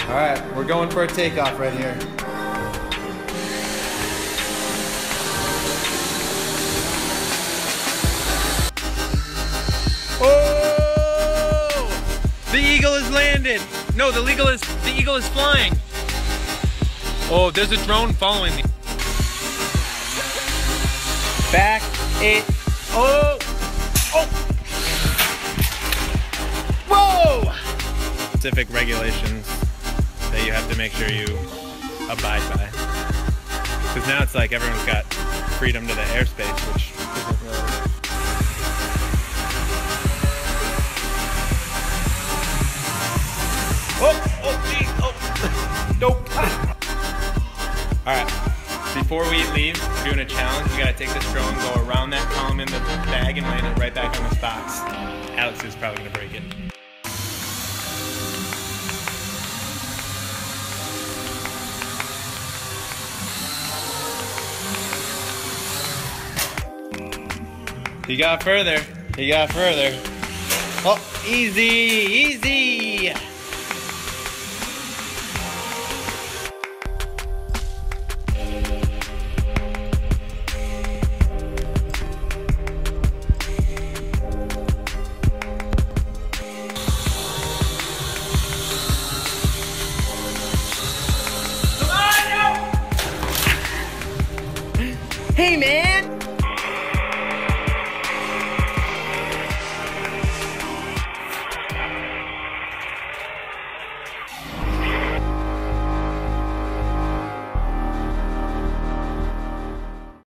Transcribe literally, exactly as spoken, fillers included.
All right, we're going for a takeoff right here. Oh! The eagle is landed. No, the eagle is the eagle is flying. Oh, there's a drone following me. Back it. Oh! Oh! Whoa! Specific regulations that you have to make sure you abide by. Because now it's like everyone's got freedom to the airspace, which isn't really. Oh! Oh, geez! Oh! Nope! Alright. Before we leave, we're doing a challenge. We gotta take this drone, go around that column in the bag, and land it right back on the box. Alex is probably gonna break it. He got further. He got further. Oh, easy, easy.